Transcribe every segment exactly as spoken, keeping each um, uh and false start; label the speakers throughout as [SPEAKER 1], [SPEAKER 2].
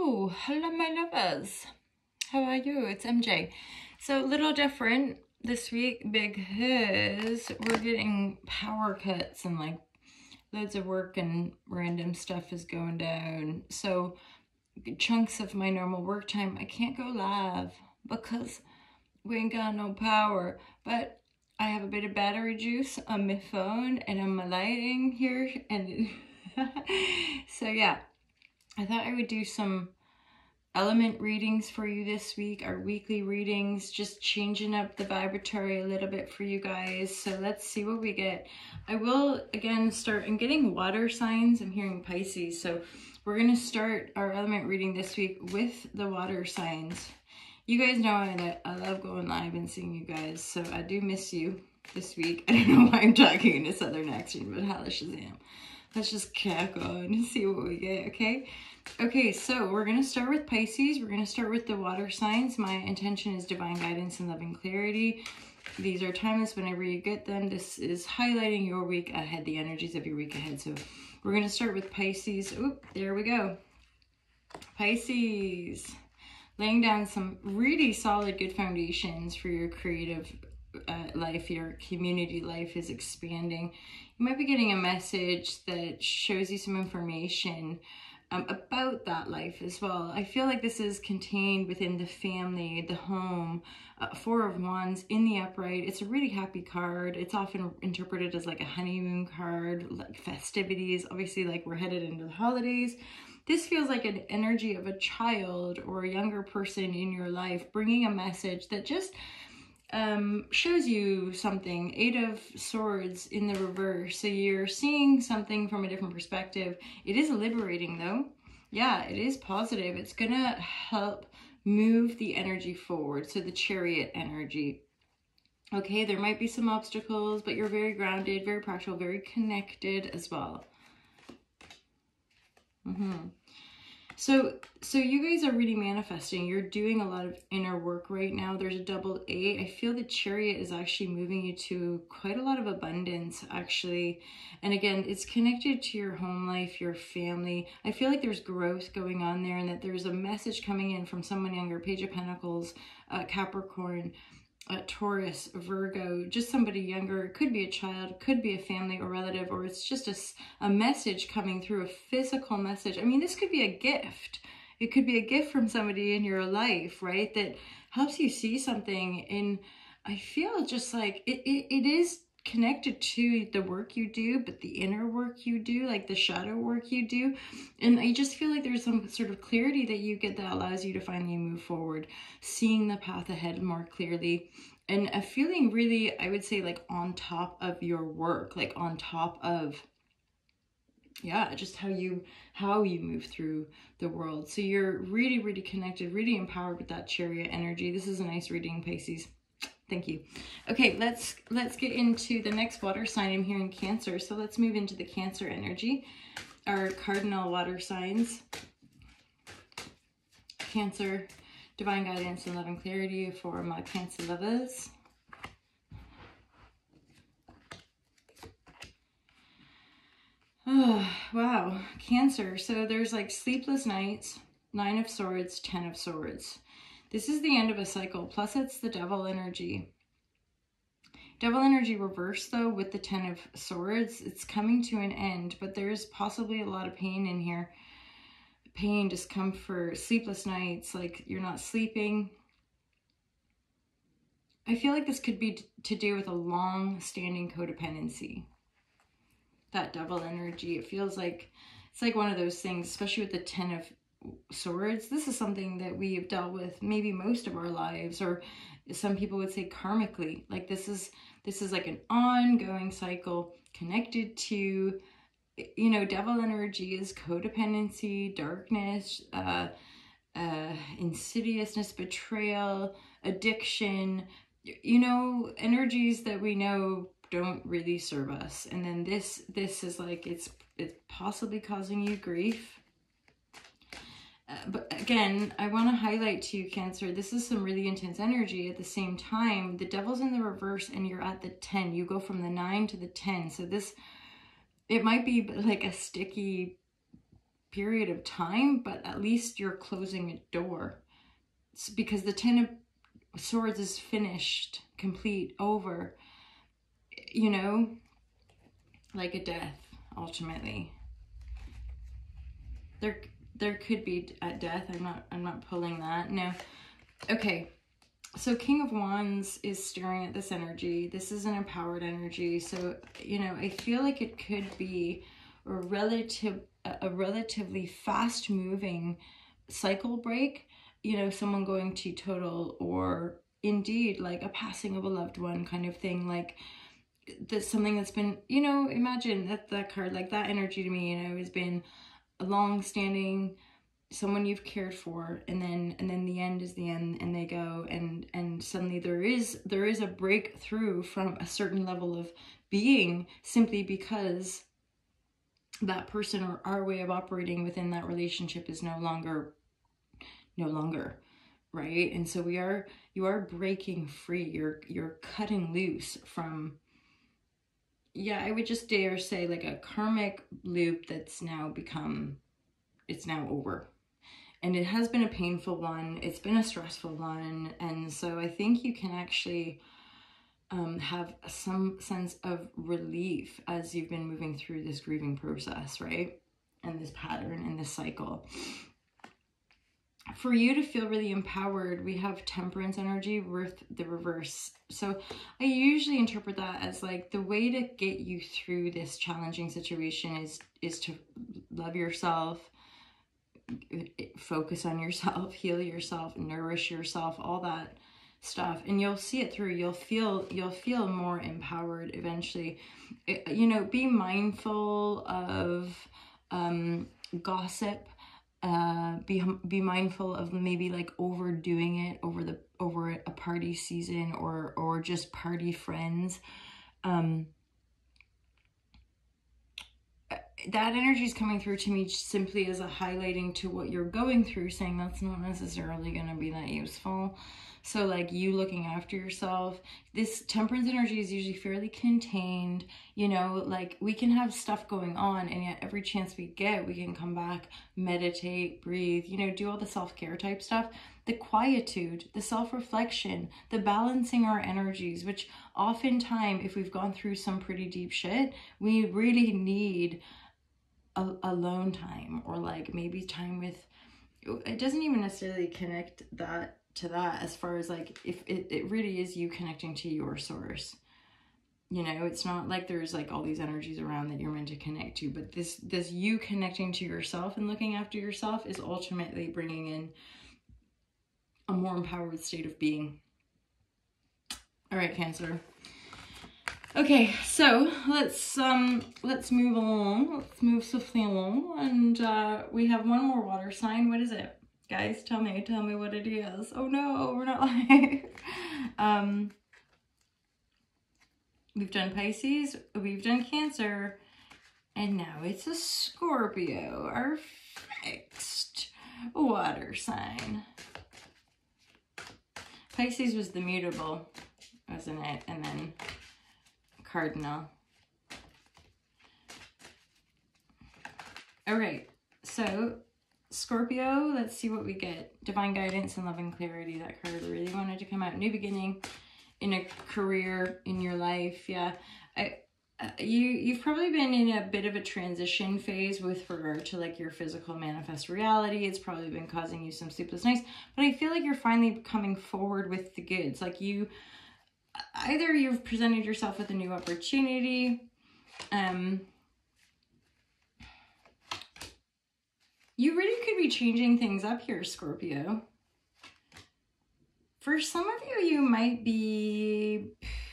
[SPEAKER 1] Hello, hello my lovers. How are you? It's M J. So a little different this week because we're getting power cuts and like loads of work and random stuff is going down. So chunks of my normal work time, I can't go live because we ain't got no power. But I have a bit of battery juice on my phone and on my lighting here. And so yeah, I thought I would do some element readings for you this week, our weekly readings, just changing up the vibratory a little bit for you guys. So let's see what we get. I will again start, I'm getting water signs, I'm hearing Pisces. So we're going to start our element reading this week with the water signs. You guys know I, I love going live and seeing you guys, so I do miss you this week. I don't know why I'm talking in a southern accent, but holla Shazam. Let's just crack on and see what we get, okay? Okay, so we're going to start with Pisces. We're going to start with the water signs. My intention is divine guidance and loving clarity. These are timeless whenever you get them. This is highlighting your week ahead, the energies of your week ahead. So we're going to start with Pisces. Oop, there we go. Pisces. Laying down some really solid, good foundations for your creative uh, life. Your community life is expanding. You might be getting a message that shows you some information um, about that life as well. I feel like this is contained within the family, the home. Uh, Four of Wands in the upright. It's a really happy card. It's often interpreted as like a honeymoon card, like festivities. Obviously, like we're headed into the holidays. This feels like an energy of a child or a younger person in your life bringing a message that just um, shows you something. Eight of Swords in the reverse. So you're seeing something from a different perspective. It is liberating though. Yeah, it is positive. It's going to help move the energy forward. So the Chariot energy. Okay, there might be some obstacles, but you're very grounded, very practical, very connected as well. Mm-hmm. So, so you guys are really manifesting. You're doing a lot of inner work right now. There's a double eight. I feel the Chariot is actually moving you to quite a lot of abundance, actually. And again, it's connected to your home life, your family. I feel like there's growth going on there and that there's a message coming in from someone younger. Page of Pentacles, uh, Capricorn, Uh, Taurus, Virgo, just somebody younger. It could be a child, it could be a family or relative, or it's just a, a message coming through, a physical message. I mean, this could be a gift. It could be a gift from somebody in your life, right? That helps you see something. And I feel just like it, it, it is connected to the work you do, but the inner work you do, like the shadow work you do. And I just feel like there's some sort of clarity that you get that allows you to finally move forward, seeing the path ahead more clearly, and a feeling really, I would say, like on top of your work, like on top of, yeah, just how you, how you move through the world. So you're really, really connected, really empowered with that Chariot energy. This is a nice reading, Pisces. Thank you. Okay, let's let's get into the next water sign. I'm here in Cancer, so let's move into the Cancer energy. Our cardinal water signs. Cancer, divine guidance and love and clarity for my Cancer lovers. Oh, wow, Cancer. So there's like sleepless nights, Nine of Swords, Ten of Swords. This is the end of a cycle, plus it's the Devil energy. Devil energy reversed though with the Ten of Swords. It's coming to an end, but there's possibly a lot of pain in here. Pain, discomfort, sleepless nights, like you're not sleeping. I feel like this could be to do with a long-standing codependency. That Devil energy, it feels like, it's like one of those things, especially with the Ten of Swords. This is something that we have dealt with maybe most of our lives, or some people would say karmically. Like this is this is like an ongoing cycle connected to, you know, Devil energy is codependency, darkness, uh, uh, insidiousness, betrayal, addiction. You know, energies that we know don't really serve us. And then this this is like it's it's possibly causing you grief. Uh, but again, I want to highlight to you, Cancer, this is some really intense energy. At the same time, the Devil's in the reverse and you're at the ten. You go from the nine to the ten. So this, it might be like a sticky period of time, but at least you're closing a door. It's because the Ten of Swords is finished, complete, over, you know, like a death, ultimately. There, there could be a death. I'm not, I'm not pulling that. No. Okay. So King of Wands is staring at this energy. This is an empowered energy. So, you know, I feel like it could be a relative, a relatively fast moving cycle break, you know, someone going teetotal, or indeed like a passing of a loved one kind of thing. Like that's something that's been, you know, imagine that, that card, like that energy to me, you know, has been a long standing, someone you've cared for, and then and then the end is the end, and they go, and and suddenly there is there is a breakthrough from a certain level of being, simply because that person or our way of operating within that relationship is no longer no longer right. And so we are you are breaking free, you're you're cutting loose from, yeah, I would just dare say like a karmic loop that's now become, it's now over. And it has been a painful one. It's been a stressful one. And so I think you can actually um, have some sense of relief as you've been moving through this grieving process, right? And this pattern and this cycle. For you to feel really empowered, we have Temperance energy with the reverse. So I usually interpret that as like the way to get you through this challenging situation is, is to love yourself, focus on yourself, heal yourself, nourish yourself, all that stuff, and you'll see it through. You'll feel you'll feel more empowered eventually. It, you know, be mindful of um, gossip. Uh, be be mindful of maybe like overdoing it over the over a party season, or or just party friends. Um, that energy is coming through to me simply as a highlighting to what you're going through, saying that's not necessarily going to be that useful. So like you looking after yourself, this Temperance energy is usually fairly contained, you know, like we can have stuff going on, and yet every chance we get, we can come back, meditate, breathe, you know, do all the self-care type stuff. The quietude, the self-reflection, the balancing our energies, which oftentimes, if we've gone through some pretty deep shit, we really need a alone time, or like maybe time with, it doesn't even necessarily connect that to that, as far as like, if it, it really is you connecting to your source. You know, it's not like there's like all these energies around that you're meant to connect to, but this, this you connecting to yourself and looking after yourself is ultimately bringing in a more empowered state of being. All right, Cancer. Okay, so let's um let's move along. Let's move swiftly along, and uh, we have one more water sign. What is it, guys? Tell me, tell me what it is. Oh no, we're not live. um, we've done Pisces, we've done Cancer, and now it's a Scorpio, our fixed water sign. Pisces was the mutable, wasn't it? And then Cardinal. All right, so Scorpio, let's see what we get. Divine guidance and love and clarity. That card really wanted to come out. New beginning in a career, in your life. Yeah, I, uh, you, you've probably been in a bit of a transition phase with regard to like your physical manifest reality. It's probably been causing you some sleepless nights, but I feel like you're finally coming forward with the goods. Like you, either you've presented yourself with a new opportunity, um, you really could be changing things up here, Scorpio. For some of you, you might be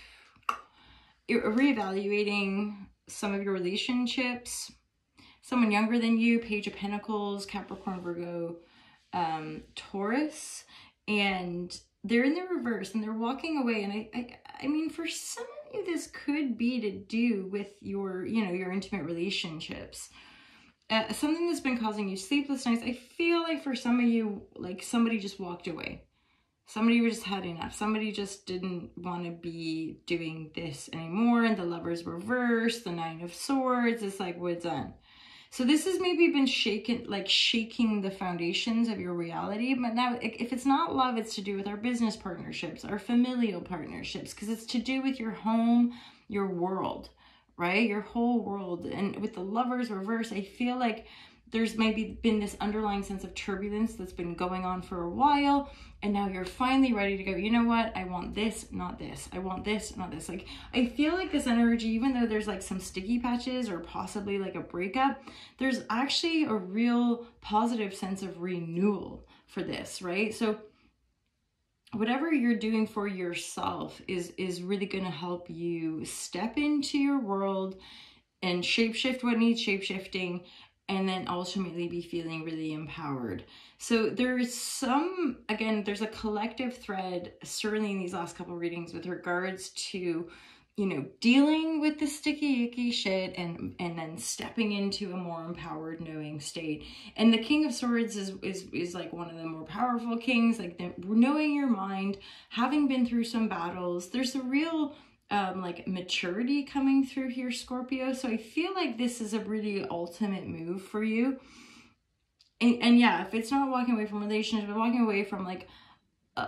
[SPEAKER 1] reevaluating some of your relationships. Someone younger than you, Page of Pentacles, Capricorn, Virgo, um, Taurus, and they're in the reverse and they're walking away. And I, I, I mean, for some of you, this could be to do with your, you know, your intimate relationships. Uh, something that's been causing you sleepless nights. I feel like for some of you, like somebody just walked away. Somebody just had enough. Somebody just didn't want to be doing this anymore. And the Lover's reverse, the Nine of Swords. It's like, what's done? So this has maybe been shaken, like shaking the foundations of your reality. But now if it's not love, it's to do with our business partnerships, our familial partnerships, because it's to do with your home, your world, right? Your whole world. And with the Lovers reverse, I feel like there's maybe been this underlying sense of turbulence that's been going on for a while. And now you're finally ready to go, you know what? I want this, not this. I want this, not this. Like, I feel like this energy, even though there's like some sticky patches or possibly like a breakup, there's actually a real positive sense of renewal for this, right? So whatever you're doing for yourself is, is really going to help you step into your world and shapeshift what needs shapeshifting, and then ultimately be feeling really empowered. So there's some, again, there's a collective thread, certainly in these last couple readings, with regards to, you know, dealing with the sticky, icky shit and, and then stepping into a more empowered, knowing state. And the King of Swords is, is, is like one of the more powerful kings, like the, knowing your mind, having been through some battles. There's a real Um, like maturity coming through here, Scorpio. So I feel like this is a really ultimate move for you. And, and yeah, if it's not walking away from relationships, but walking away from like, uh,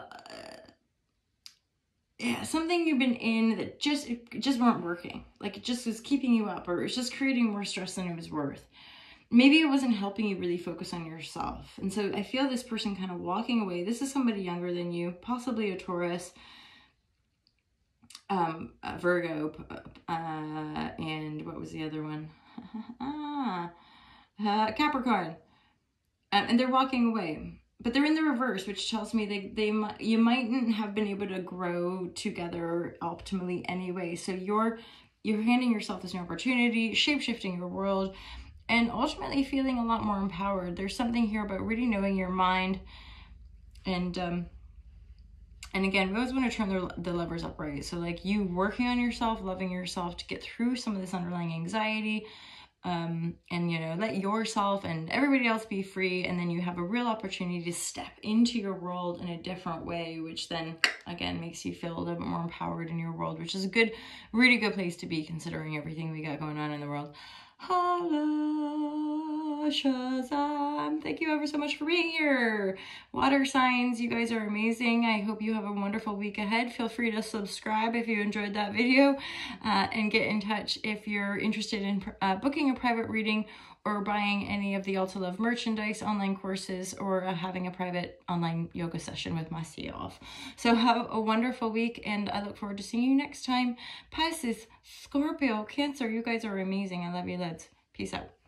[SPEAKER 1] yeah, something you've been in that just, it just weren't working. Like it just was keeping you up, or it's just creating more stress than it was worth. Maybe it wasn't helping you really focus on yourself. And so I feel this person kind of walking away. This is somebody younger than you, possibly a Taurus, um, uh, Virgo, uh, and what was the other one? ah, uh, Capricorn. Um, and they're walking away, but they're in the reverse, which tells me they, they might, you mightn't have been able to grow together optimally anyway. So you're, you're handing yourself this new opportunity, shape-shifting your world, and ultimately feeling a lot more empowered. There's something here about really knowing your mind. And, um, And again, we always want to turn the, the levers up, right? So like you working on yourself, loving yourself to get through some of this underlying anxiety, um, and, you know, let yourself and everybody else be free. And then you have a real opportunity to step into your world in a different way, which then again makes you feel a little bit more empowered in your world, which is a good, really good place to be considering everything we got going on in the world. Hello, Shazam. Thank you ever so much for being here. Water signs, you guys are amazing. I hope you have a wonderful week ahead. Feel free to subscribe if you enjoyed that video, uh, and get in touch if you're interested in uh, booking a private reading or buying any of the Alta Love merchandise, online courses, or uh, having a private online yoga session with myself. So have a wonderful week, and I look forward to seeing you next time. Pisces, Scorpio, Cancer, you guys are amazing. I love you loads. Peace out.